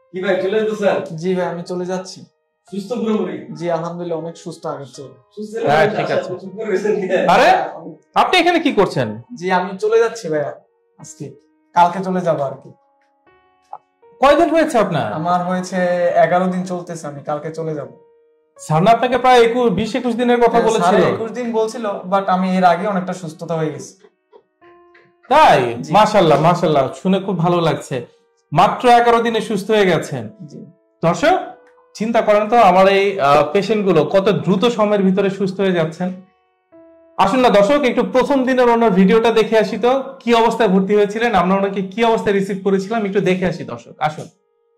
কি ভাই চলে যেতে স্যার? জি ভাই আমি চলে যাচ্ছি। সুস্থ পুরোপুরি? জি আলহামদুলিল্লাহ অনেক সুস্থ আগের চেয়ে। হ্যাঁ ঠিক আছে। আরে আপনি এখানে কি করছেন? জি আমি চলে যাচ্ছি ভাইয়া আজকে, কালকে চলে যাবো আর কি। কয়দিন হয়েছে আপনার? আমার হয়েছে 11 দিন চলতেছে, আমি কালকে চলে যাব। স্যার না আপনাকে প্রায় 20-21 দিনের কথা বলেছিল। 21 দিন বলছিল, বাট আমি এর আগে অনেকটা সুস্থতা হয়ে গেছি। তাই? মাশাআল্লাহ মাশাআল্লাহ, শুনে খুব ভালো লাগছে। মাত্র 11 দিনে সুস্থ হয়ে গেছেন। জি দর্শক চিন্তা করেন তো আমার এই পেশেন্ট গুলো কত দ্রুত সময়ের ভিতরে সুস্থ হয়ে যাচ্ছেন। আসুন না দর্শক একটু প্রথম দিনের ওনার ভিডিওটা দেখে আসি তো, কি অবস্থায় ভর্তি হয়েছিলেন, আমরা ওনাকে কি অবস্থায় রিসিভ করেছিলাম একটু দেখে আসি দর্শক। আসুন।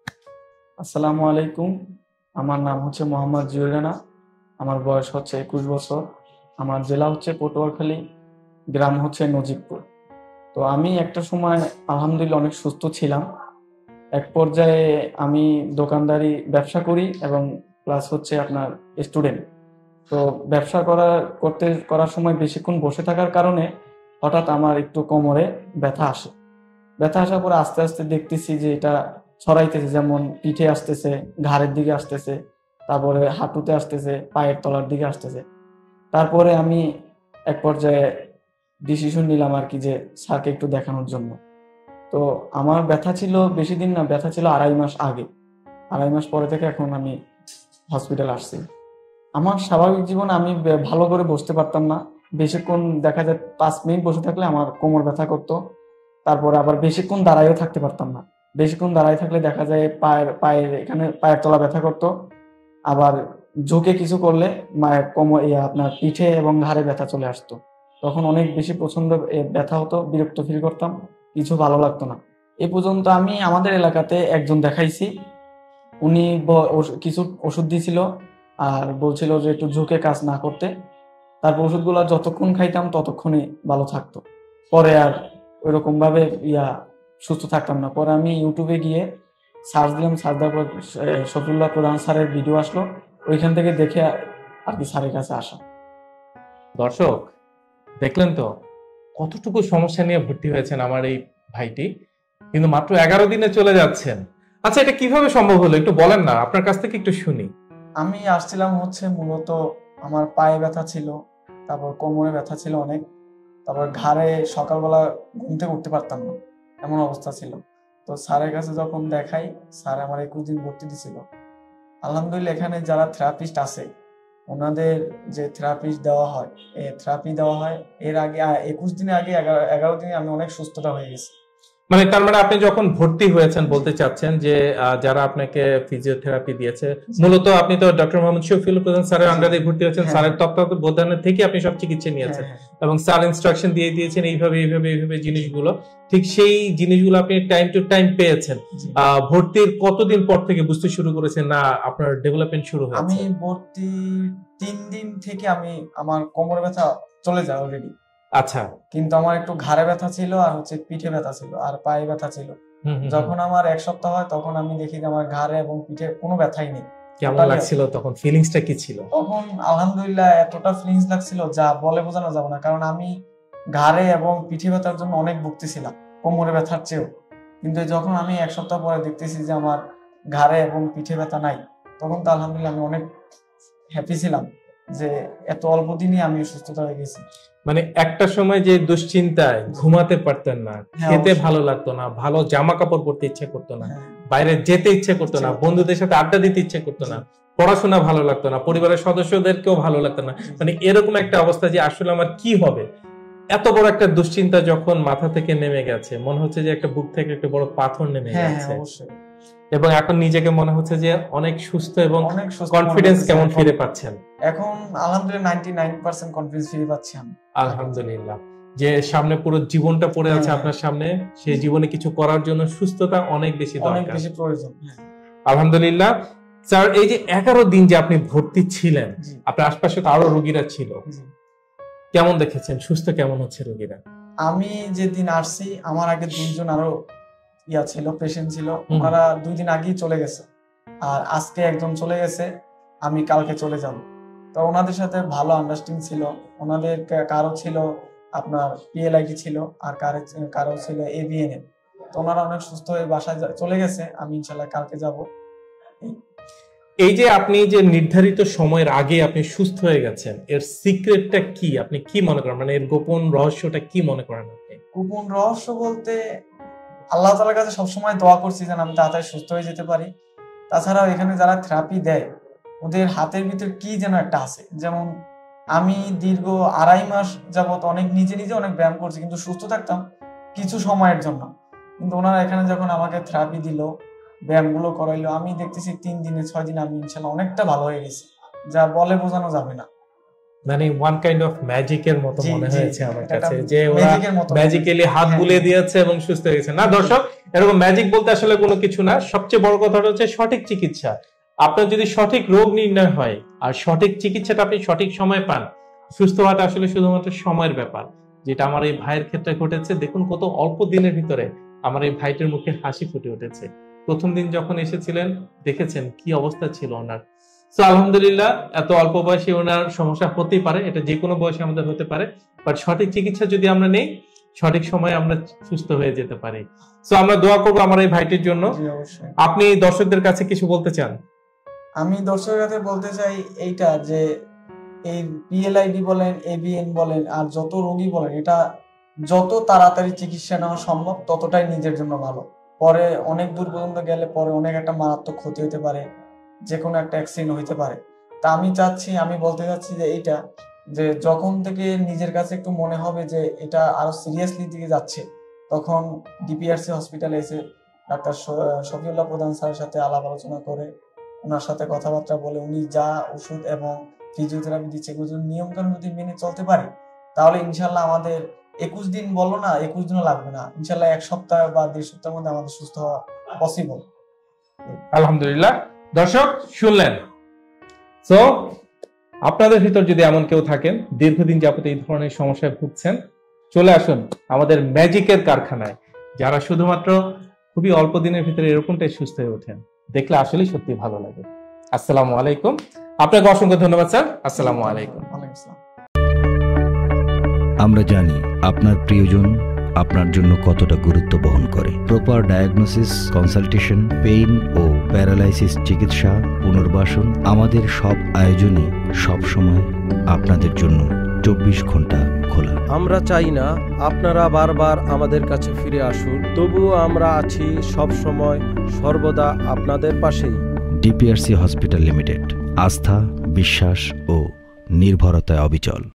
আসসালামু আলাইকুম, আমার নাম হচ্ছে মোহাম্মদ জুয়েল রানা, আমার বয়স হচ্ছে 21 বছর, আমার জেলা হচ্ছে পটুয়াখালী, গ্রাম হচ্ছে নজিবপুর। তো আমি একটা সময় আলহামদুলিল্লাহ অনেক সুস্থ ছিলাম। এক পর্যায়ে আমি দোকানদারি ব্যবসা করি এবং প্লাস হচ্ছে আপনার স্টুডেন্ট। তো ব্যবসা করার সময় বেশিক্ষণ বসে থাকার কারণে হঠাৎ আমার একটু কোমরে ব্যথা আসে। ব্যথা আসার পরে আস্তে আস্তে দেখতেছি যে এটা ছড়াইতেছে, যেমন পিঠে আসতেছে, ঘাড়ের দিকে আসতেছে, তারপরে হাঁটুতে আসতেছে, পায়ের তলার দিকে আসতেছে। তারপরে আমি এক পর্যায়ে ডিসিশন নিলাম আর কি যে স্যারকে একটু দেখানোর জন্য। তো আমার ব্যথা ছিল বেশি দিন না, ব্যথা ছিল 2.5 মাস আগে। 2.5 মাস পরে থেকে এখন আমি হসপিটাল আসছি। আমার স্বাভাবিক জীবনে আমি ভালো করে বসতে পারতাম না, বেশিক্ষণ দেখা যায় 5 মিনিট বসে থাকলে আমার কোমর ব্যথা করতো। তারপরে আবার বেশিক্ষণ দাঁড়াইও থাকতে পারতাম না, বেশিক্ষণ দাঁড়াই থাকলে দেখা যায় পায়ের এখানে পায়ের তলা ব্যথা করতো। আবার ঝুঁকে কিছু করলে মায়ের কোমর আপনার পিঠে এবং ঘাড়ে ব্যথা চলে আসতো। তখন অনেক বেশি প্রচন্ড ব্যথা হতো, বিরক্ত ফিল করতাম, কিছু ভালো লাগতো না। এ পর্যন্ত আমি আমাদের এলাকাতে একজন দেখাইছি, উনি কিছু ওষুধ দিয়েছিল আর বলছিল যে একটু ঝুঁকে কাজ না করতে। তারপর ওষুধগুলো যতক্ষণ খাইতাম ততক্ষণই ভালো থাকতো। পরে আর ওইরকম ভাবে সুস্থ থাকতাম না। পরে আমি ইউটিউবে গিয়ে সার্চ দিলাম, সার্চ দেওয়ার পর শফিউল্লাহ প্রধান স্যারের ভিডিও আসলো, ওইখান থেকে দেখে আর কি স্যারের কাছে আসা। দর্শক দেখলেন তো কতটুকু সমস্যা নিয়ে ভর্তি হয়েছেন আমার এই ভাইটি, কিন্তু মাত্র 11 দিনে চলে যাচ্ছেন। আচ্ছা এটা কিভাবে সম্ভব হলো একটু বলেন না, আপনার কাছ থেকে একটু শুনি। আমি আসছিলাম হচ্ছে মূলত আমার পায়ে ব্যথা ছিল, তারপর কোমরে ব্যথা ছিল অনেক, তারপর ঘাড়ে সকালবেলা ঘুম থেকে উঠতে পারতাম না, এমন অবস্থা ছিল। তো স্যারের কাছে যখন দেখাই, স্যার আমার 21 দিন ভর্তি দিছিল। আলহামদুলিল্লাহ এখানে যারা থেরাপিস্ট আছে ওনাদের যে থেরাপিস্ট দেওয়া হয়, থেরাপি দেওয়া হয়, এর আগে 21 দিনে আগে 11 দিনে আমি অনেক সুস্থতা হয়ে গেছি। মানে তার মানে আপনি যখন ভর্তি হয়েছেন বলতে চাচ্ছেন যে যারা আপনাকে ফিজিওথেরাপি দিয়েছে, মূলত আপনি তো ডক্টর মোহাম্মদ শফিউল প্রধান স্যারের আন্ডারে ভর্তি হয়েছেন, স্যারের তত্ত্বাবধানে থেকে আপনি সব চিকিৎসা নিয়েছেন এবং স্যার ইনস্ট্রাকশন দিয়ে দিয়েছেন এইভাবে এইভাবে এইভাবে জিনিসগুলো, ঠিক সেই জিনিসগুলো আপনি টাইম টু টাইম পেয়েছেন। ভর্তির কতদিন পর থেকে বুঝতে শুরু করেছেন না আপনার ডেভেলপমেন্ট শুরু হয়েছে? আমি ভর্তি 3 দিন থেকে আমার কোমর ব্যথা চলে যায় অলরেডি। আচ্ছা, কিন্তু আমার একটু ঘাড়ে ব্যথা ছিল আর হচ্ছে পিঠে ব্যথা ছিল আর পায়ে ব্যথা ছিল। যখন আমার 1 সপ্তাহ হয় তখন আমি দেখি যে আমার ঘাড়ে এবং পিঠে কোনো ব্যথাই নেই। কেমন লাগছিল তখন, ফিলিংসটা কি ছিল? তখন আলহামদুলিল্লাহ এতটা ফিলিংস লাগছিল যা বলে বোঝানো যাবে না, কারণ আমি ঘাড়ে এবং পিঠে ব্যথার জন্য অনেক ভুগতেছিলাম কোমরে ব্যথার চেয়েও। কিন্তু যখন আমি 1 সপ্তাহ পরে দেখতেছি যে আমার ঘাড়ে এবং পিঠে ব্যথা নাই, তখন তো আলহামদুলিল্লাহ আমি অনেক হ্যাপি ছিলাম যে এত অল্প দিনই আমি সুস্থতা হয়ে গেছি। মানে একটা সময় যে দুশ্চিন্তায় ঘুমাতে পারতেন না, খেতে ভালো লাগতো না, ভালো জামা কাপড় পরতে ইচ্ছে করতো না, বাইরে যেতে ইচ্ছে করতো না, বন্ধুদের সাথে আড্ডা দিতে ইচ্ছে করতো না, পড়াশোনা ভালো লাগতো না, পরিবারের সদস্যদেরকেও ভালো লাগতো না, মানে এরকম একটা অবস্থা যে আসলে আমার কি হবে। এত বড় একটা দুশ্চিন্তা যখন মাথা থেকে নেমে গেছে, মনে হচ্ছে যে একটা বুক থেকে একটা বড় পাথর নেমে গেছে, এবং এখন নিজেকে মনে হচ্ছে যে অনেক সুস্থ এবং কনফিডেন্স কেমন ফিরে পাচ্ছেন? এখন আলহামদুলিল্লাহ 99% কনফিডেন্স ফিরে পাচ্ছি আমি। আলহামদুলিল্লাহ, যে সামনে পুরো জীবনটা পড়ে আছে আপনার সামনে, সেই জীবনে কিছু করার জন্য সুস্থতা অনেক বেশি দরকার, অনেক বেশি প্রয়োজন। আলহামদুলিল্লাহ। স্যার এই যে 11 দিন যে আপনি ভর্তি ছিলেন, আপনার আশপাশে তো আরো রোগীরা ছিল, কেমন দেখেছেন, সুস্থ কেমন হচ্ছে রোগীরা? আমি যেদিন আসছি আমার আগে 2 জন আরো ছিল, পেশেন্ট ছিল, ওনারা 2 দিন আগেই চলে গেছে, আর আজকে একজন চলে গেছে, আমি কালকে চলে যাব। তো ওনাদের সাথে ভালো আন্ডারস্ট্যান্ডিং ছিল। ওনাদের কারো ছিল আপনার পিএলআইডি ছিল আর কারো ছিল এবিএনএ। তো ওনারা অনেক সুস্থ হয়ে বাসায় চলে গেছে। আমি ইনশাল্লাহ কালকে যাব। এই যে আপনি যে নির্ধারিত সময়ের আগে আপনি সুস্থ হয়ে গেছেন, এর সিক্রেটটা কি? আপনি কি মনে করেন, মানে এর গোপন রহস্যটা কি মনে করেন আপনি? গোপন রহস্য বলতে আল্লাহ তাআলার কাছে সবসময় দোয়া করছি যেন আমি তাড়াতাড়ি সুস্থ হয়ে যেতে পারি। তাছাড়াও এখানে যারা থেরাপি দেয় ওদের হাতের ভিতর কি যেন একটা আছে। যেমন আমি দীর্ঘ 2.5 মাস যাবত অনেক নিজে অনেক ব্যায়াম করছি, কিন্তু সুস্থ থাকতাম কিছু সময়ের জন্য। কিন্তু ওনারা এখানে যখন আমাকে থেরাপি দিল, ব্যায়ামগুলো করাইলো, আমি দেখতেছি 3 দিনে 6 দিনে আমি ইনশাল্লাহ অনেকটা ভালো হয়ে গেছি, যা বলে বোঝানো যাবে না। মানে ওয়ান কাইন্ড অফ ম্যাজিকের মতো জি, মনে জি, হয়েছে আমার এটা কাছে, যে ওরা ম্যাজিকের মতো ম্যাজিক্যালি হাত হ্যাঁ, বুলিয়ে দিয়েছে এবং সুস্থ হয়ে গেছে। না দর্শক, এরকম ম্যাজিক বলতে আসলে কোনো কিছু না। সবচেয়ে বড় কথাটা হচ্ছে সঠিক চিকিৎসা। আপনার যদি সঠিক রোগ নির্ণয় হয় আর সঠিক চিকিৎসাটা আপনি সঠিক সময় পান, সুস্থ হওয়াটা আসলে শুধুমাত্র সময়ের ব্যাপার, যেটা আমার এই ভাইয়ের ক্ষেত্রে ঘটেছে। দেখুন কত অল্প দিনের ভিতরে আমার এই ভাইটির মুখে হাসি ফুটে উঠেছে। প্রথম দিন যখন এসেছিলেন দেখেছেন কি অবস্থা ছিল ওনার। তো আলহামদুলিল্লাহ, এত অল্প বয়সে ওনার সমস্যা হতেই পারে, এটা যে কোনো বয়সে আমাদের হতে পারে, বাট সঠিক চিকিৎসা যদি আমরা নেই, সঠিক সময়ে আমরা সুস্থ হয়ে যেতে পারি। তো আমরা দোয়া করবো আমার এই ভাইটির জন্য। জি, অবশ্যই। আপনি দর্শকদের কাছে কিছু বলতে চান? আমি দর্শকের কাছে বলতে চাই এইটা যে এই পিএলআইডি বলেন, এবিএন বলেন, আর যত রোগী বলেন, এটা যত তাড়াতাড়ি চিকিৎসা নেওয়া সম্ভব ততটাই নিজের জন্য ভালো। পরে অনেক দূর পর্যন্ত গেলে পরে অনেক একটা মারাত্মক ক্ষতি হতে পারে, যে কোনো একটা অ্যাক্সিডেন্ট হইতে পারে। তা আমি বলতে চাচ্ছি যে এইটা, যে যখন থেকে নিজের কাছে একটু মনে হবে যে এটা আরো সিরিয়াসলি দিকে যাচ্ছে, তখন ডিপিআরসি হসপিটালে এসে ডাক্তার শফিউল্লাহ প্রধান স্যারের সাথে আলাপ আলোচনা করে, ওনার সাথে কথাবার্তা বলে, উনি যা ওষুধ এবং ফিজিওথেরাপি দিচ্ছে এগুলো যদি নিয়ম কানুন যদি মেনে চলতে পারি, তাহলে ইনশাল্লাহ আমাদের 21 দিন বললো না, 21 দিনও লাগবে না, ইনশাল্লাহ 1 সপ্তাহ বা 1.5 সপ্তাহের মধ্যে আমাদের সুস্থ হওয়া পসিবল। আলহামদুলিল্লাহ, দর্শক শুনলেন। তো আপনাদের ভিতর যদি এমন কেউ থাকেন দীর্ঘদিন যাবত এই ধরনের সমস্যায় ভুগছেন, চলে আসুন আমাদের ম্যাজিকের কারখানায়, যারা শুধুমাত্র খুবই অল্প দিনের ভিতরে এরকমটাই সুস্থ হয়ে ওঠেন। দেখলে আসলে সত্যি ভালো লাগে। আসসালামু আলাইকুম, আপনাকে অসংখ্য ধন্যবাদ স্যার। আসসালামু আলাইকুম। ওয়ালাইকুম আসসালাম। আমরা জানি আপনার প্রিয়জন আপনার জন্য কতটা গুরুত্ব বহন করে। প্রপার ডায়াগনোসিস, কনসালটেশন, পেইন ও প্যারালাইসিস চিকিৎসা, পুনর্বাসন, আমাদের সব আয়োজনই সব সময় আপনাদের জন্য 24 ঘন্টা খোলা। আমরা চাই না আপনারা বারবার আমাদের কাছে ফিরে আসুন, তবুও আমরা আছি সব সময় সর্বদা আপনাদের পাশেই। ডিপিআরসি হসপিটাল লিমিটেড, আস্থা, বিশ্বাস ও নির্ভরতায় অবিচল।